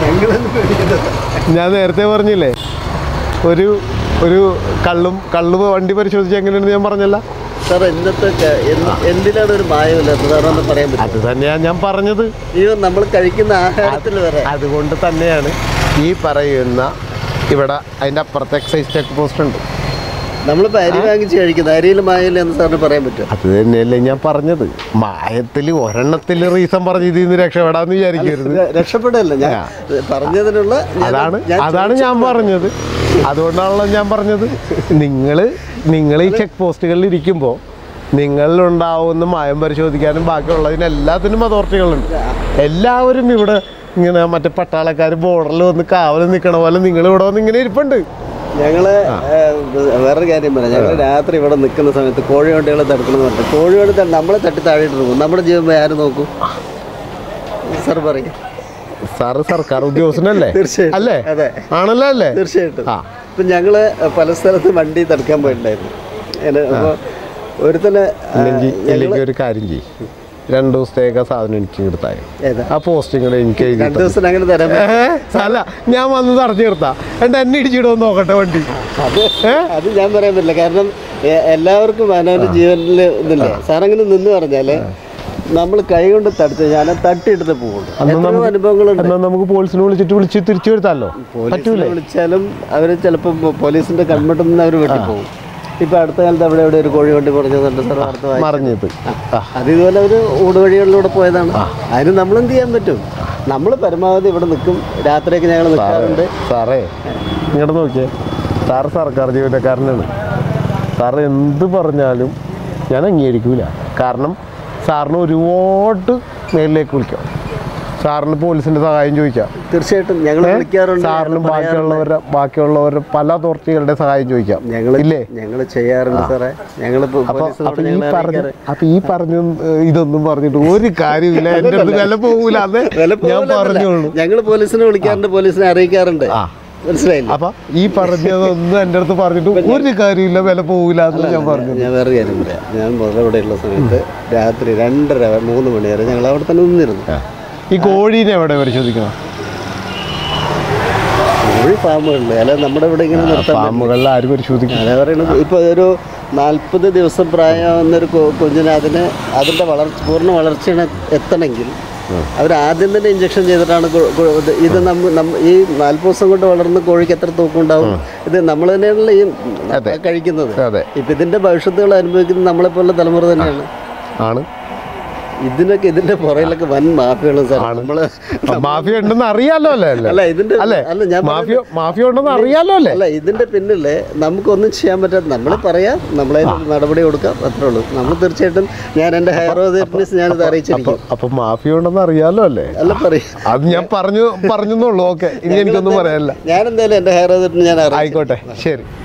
ഞാൻ നേരത്തെ പറഞ്ഞില്ലേ, ഒരു ഒരു കള്ളും കള്ള് വണ്ടി പരിശോധിച്ച് എങ്ങനെയാണെന്ന് ഞാൻ പറഞ്ഞല്ല സാർ. ഇന്നത്തെ എന്തിനാണ് ഒരു മായമില്ലാത്തത് സാറൊന്ന് പറയാൻ പറ്റും? അത് തന്നെയാണ് ഞാൻ പറഞ്ഞത്. ഈ നമ്മൾ കഴിക്കുന്ന ആഹാരത്തിൽ വരെ. അതുകൊണ്ട് തന്നെയാണ് ഈ പറയുന്ന ഇവിടെ അതിൻ്റെ അപ്പുറത്തെ എക്സൈസ് ചെക്ക് പോസ്റ്റ് ഉണ്ട്. നമ്മളിപ്പോൾ അരി വാങ്ങിച്ച് കഴിക്കുന്നത്, അരിയിൽ മായമില്ല എന്ന് സാറിന് പറയാൻ പറ്റും? അത് തന്നെയല്ലേ ഞാൻ പറഞ്ഞത്. മായത്തിൽ ഒരെണ്ണത്തിൽ റീസൺ പറഞ്ഞ് ഇതിൽ നിന്ന് രക്ഷപ്പെടാന്ന് വിചാരിക്കരുത്. രക്ഷപ്പെടല്ല ഞാൻ പറഞ്ഞതിനുള്ള അതാണ് അതാണ് ഞാൻ പറഞ്ഞത്. അതുകൊണ്ടാണല്ലോ ഞാൻ പറഞ്ഞത്, നിങ്ങൾ നിങ്ങൾ ഈ ചെക്ക് പോസ്റ്റുകളിൽ ഇരിക്കുമ്പോൾ നിങ്ങളിലുണ്ടാവുന്ന മായം പരിശോധിക്കാനും ബാക്കിയുള്ളതിന് എല്ലാത്തിനും അതോറിറ്റികളുണ്ട്. എല്ലാവരും ഇവിടെ ഇങ്ങനെ മറ്റേ പട്ടാളക്കാർ ബോർഡറിൽ വന്ന് കാവൽ നിൽക്കണ പോലെ നിങ്ങൾ ഇവിടെ വന്ന് ഇങ്ങനെ ഇരിപ്പുണ്ട്. ഞങ്ങള് വേറൊരു കാര്യം പറയാം. ഞങ്ങൾ രാത്രി ഇവിടെ നിൽക്കുന്ന സമയത്ത് കോഴിവണ്ടികളെ തടുക്കണമെന്ന് പറഞ്ഞു. കോഴിവണ്ടി നമ്മളെ തട്ടി താഴെയിട്ട് പോകും. നമ്മുടെ ജീവൻ ആര് നോക്കും? സാർ പറയും. സാറ് സർക്കാർ ഉദ്യോഗസ്ഥനല്ലേ? തീർച്ചയായിട്ടും. അല്ലേ? അതെ, ആണല്ലോ അല്ലേ? തീർച്ചയായിട്ടും. ഇപ്പം ഞങ്ങള് പല സ്ഥലത്ത് വണ്ടി തടുക്കാൻ പോയിട്ടുണ്ടായിരുന്നു. അപ്പോൾ ഒരുത്തന്നെ ഒരു കാര്യം ചെയ്യും, രണ്ടു ദിവസത്തേക്ക് സാധനം എനിക്ക് എടുത്തായി ആ പോസ്റ്റിങ്ങൾ എനിക്ക് രണ്ടു ദിവസം അങ്ങനെ തരാൻ അല്ല, ഞാൻ വന്ന് തടഞ്ഞു നിർത്താം. എന്നിട്ട് എന്നെ ഇടിച്ചിടുമെന്ന് നോക്കട്ടെ വണ്ടി. അത് അത് ഞാൻ പറയാൻ പറ്റില്ല. കാരണം എല്ലാവർക്കും അവനവൻ്റെ ജീവനിൽ ഇതില്ലേ. സാറങ്ങനെ നിന്ന് പറഞ്ഞാല് നമ്മൾ കൈ കൊണ്ട് തടുത്ത് ഞാൻ തട്ടിയിട്ടിട്ട് പോകുള്ളൂ. അനുഭവങ്ങളുണ്ട്. നമുക്ക് പോലീസിനെ വിളിച്ചിട്ട് വിളിച്ച് തിരിച്ചു വരുത്താമല്ലോ. പോലീസിനെ വിളിച്ചാലും അവർ ചിലപ്പോൾ പോലീസിന്റെ കൺമട്ടിൽ നിന്ന് അവർ വെട്ടിപ്പോകും. ഇപ്പൊ അടുത്ത കാലത്ത് അവിടെ എവിടെ ഒരു കോഴി വണ്ടി പറഞ്ഞതുണ്ട് സാർ, വാർത്ത പറഞ്ഞത്. അത് ഇതുപോലെ ഒരു ഊടുവഴികളിലൂടെ പോയതാണ്. അതിന് നമ്മൾ എന്ത് ചെയ്യാൻ പറ്റും? നമ്മൾ പരമാവധി ഇവിടെ നിൽക്കും. രാത്രിയൊക്കെ ഞങ്ങൾ നിൽക്കാറുണ്ട്. സാറേ ഇങ്ങോട്ട് നോക്കിയേ, സാറ് സർക്കാർ ജീവനക്കാരനാണ്. സാറ് എന്ത് പറഞ്ഞാലും ഞാൻ അംഗീകരിക്കൂല. കാരണം സാറിന് ഒരുപാട് മേലിലേക്ക് വിളിക്കാം. സാറിന് പോലീസിന്റെ സഹായം ചോദിക്കാം. തീർച്ചയായിട്ടും ഞങ്ങൾ വിളിക്കാറുണ്ട്. സാറിനും ബാക്കിയുള്ളവരുടെ ബാക്കിയുള്ളവരുടെ പല അതോറിറ്റികളുടെ സഹായം ചോദിക്കാം. ഇല്ലേ? ഞങ്ങൾ ചെയ്യാറുണ്ട് സാറേ. ഞങ്ങൾ അപ്പൊ ഈ പറഞ്ഞ ഇതൊന്നും പറഞ്ഞിട്ട് ഒരു കാര്യമില്ല. എന്റെ അടുത്ത് വില പോകൂല. അത് ഞാൻ പറഞ്ഞോളൂ. ഞങ്ങൾ പോലീസിനെ വിളിക്കാറുണ്ട്, പോലീസിനെ അറിയിക്കാറുണ്ട്. മനസ്സിലായില്ല? അപ്പൊ ഈ പറഞ്ഞതൊന്നും എൻ്റെ അടുത്ത് പറഞ്ഞിട്ട് ഒരു കാര്യമില്ല, വില പോകൂല എന്ന് ഞാൻ പറഞ്ഞു. ഞാൻ വേറെ കാര്യം പറയാം. ഞാൻ ഇവിടെയുള്ള സമയത്ത് രാത്രി രണ്ടര മൂന്ന് മണി വരെ ഞങ്ങൾ അവിടെ തന്നെ നിന്നിരുന്നു. ഈ കോഴീനെ എവിടെ പരിശോധിക്കണം? കോഴി ഫാമുകളിൽ, അല്ല നമ്മുടെ ഇവിടെ ഇങ്ങനെ നിർത്താൻ ഫാമുകളിൽ ആരും പരിശോധിക്കും? അതാ പറയുന്നത്. ഇപ്പൊ ഒരു നാൽപ്പത് ദിവസം പ്രായമാവുന്നൊരു കുഞ്ഞിന് അതിന് അതിൻ്റെ വളർച്ച പൂർണ്ണ വളർച്ച എത്തണമെങ്കിൽ അവർ ആദ്യം തന്നെ ഇഞ്ചക്ഷൻ ചെയ്തിട്ടാണ് ഇത്. നമ്മ ഈ നാൽപ്പത് ദിവസം കൊണ്ട് വളർന്ന് കോഴിക്ക് എത്ര തൂക്കം ഉണ്ടാവും? ഇത് നമ്മൾ തന്നെയാണല്ലോ ഈ കഴിക്കുന്നത്. ഇപ്പം ഇതിൻ്റെ ഭവിഷ്യത്തുകൾ അനുഭവിക്കുന്നത് നമ്മളെപ്പോലുള്ള തലമുറ തന്നെയാണ്. ആണ്. ഇതിനൊക്കെ ഇതിന്റെ പുറകിലൊക്കെ വൻ മാഫിയാണ് സാർ. നമ്മള് മാഫിയ ഉണ്ടെന്ന് അറിയാലോ അല്ലേ? അല്ല ഇതിന്റെ അല്ല ഞാൻ മാഫിയ മാഫിയ ഉണ്ടെന്ന് അറിയാലോ അല്ലേ? അല്ല ഇതിന്റെ പിന്നില് നമുക്കൊന്നും ചെയ്യാൻ പറ്റാത്ത നമ്മൾ പറയാം, നമ്മളെ നടപടി കൊടുക്കാം, അത്രേ ഉള്ളൂ. നമ്മൾ തീർച്ചയായിട്ടും ഞാൻ എന്റെ ഹയർ അതോറിറ്റീസ് ഞാനിത് അറിയിച്ചിരിക്കും. അപ്പൊ മാഫിയ ഉണ്ടെന്ന് അറിയാലോ അല്ലേ? അല്ല പറയും, അത് ഞാൻ പറഞ്ഞു പറഞ്ഞുള്ളൂ. ഓക്കെ, ഇനി എനിക്കൊന്നും പറയാനില്ല. ഞാൻ എന്തായാലും എന്റെ ഹയർ അതോറിറ്റി ഞാൻ ആയിക്കോട്ടെ, ശരി.